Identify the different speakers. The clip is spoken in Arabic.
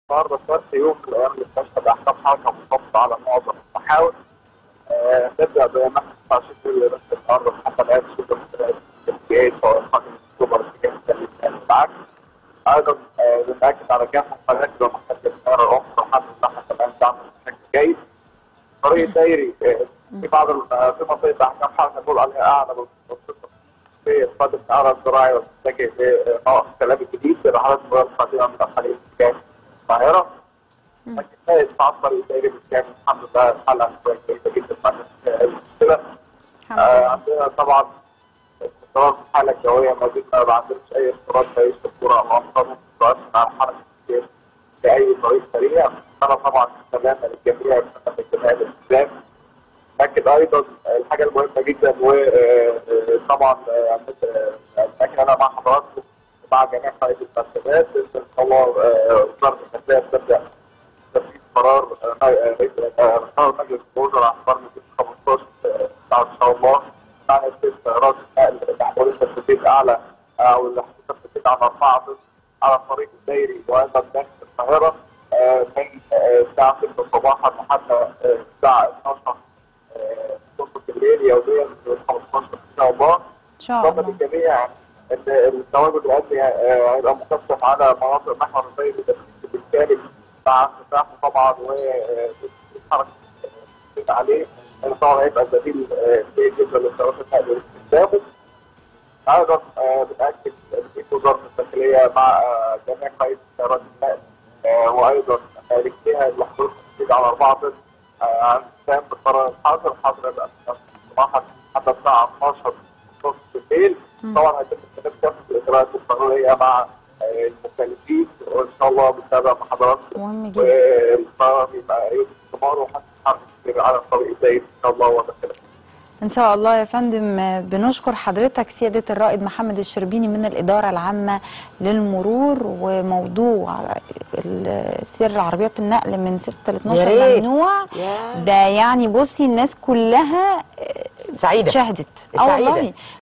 Speaker 1: النهارده ثالث يوم في الايام اللي بتشهد احكام حركه متفقه على معظم المحاور. نبدا بمحور 29 يوليو بس النهارده حتى الان شبه الجهاز سواء الحاكم اكتوبر اتجاه الثاني بالعكس. ايضا بنأكد على كافه حالات ومحاكم السياره الاخرى الحمد لله حتى الان دعم بشكل جيد. الطريق الدائري في بعض في منطقه احكام حركه نقول عليها اعلى بالمنطقه في القادم العرب الزراعي والمتجه لموقف الكلام الجديد برحلات مرور قادمه من الخليج اتجاه القاهره. لكن لا يتبع الطريق الدائري بالكامل الحمد لله الحل كويسه جدا مع المشكله. عندنا طبعا استقرار في الحاله الجويه ما زلنا ما عندناش اي اضطراب في اي صوره او اخطار ممكن مع الحركه كتير في اي طريق سريع. انا طبعا سلامه للجميع بسبب الجميع الالتزام. لكن ايضا الحاجه المهمه جدا وطبعا لكن انا مع حضراتكم مع جميع قائد المركبات ان شاء الله وزاره الداخليه تبدا تنفيذ قرار مجلس الوزراء عن قرار 215 ان شاء الله مع تنفيذ سيارات النقل محمولين تثبيت اعلى او الحصول تثبيت على 4 على الطريق الدائري وايضا داخل القاهره من الساعه 6 صباحا حتى الساعه 12 نصف الليل يوميا من 15 ان شاء الله. ان
Speaker 2: شاء الله.
Speaker 1: الجميع ان التواجد الامني هيبقى مكثف على مناطق محور الدائري بالكامل مع افتتاحه طبعا والحركه عليه طبعا هيبقى بديل جيد جدا للسيارات النقل واستخدامه. ايضا بنأكد في وزاره الداخليه مع جميع قائد سيارات النقل وايضا رجليها الحضور تزيد على 4 طن عن السلام بالقرار الحاضر يبقى صباحا حتى الساعه 12 نصف الليل. طبعا هيتم استخدام كافه الاجراءات القانونيه مع المكلفين وان شاء الله بنتابع مع حضراتكم.
Speaker 2: مهم جدا.
Speaker 1: والقرار يبقى يوم استمرار وحتى الحركه على الطريق الدائري ان شاء الله وداخله.
Speaker 2: ان شاء الله يا فندم. بنشكر حضرتك سياده الرائد محمد الشربيني من الاداره العامه للمرور. وموضوع سير العربيات النقل من 6 ل 12 ممنوع ده يعني بصي الناس كلها
Speaker 3: سعيده
Speaker 2: شهدت.
Speaker 3: سعيدة.
Speaker 2: والله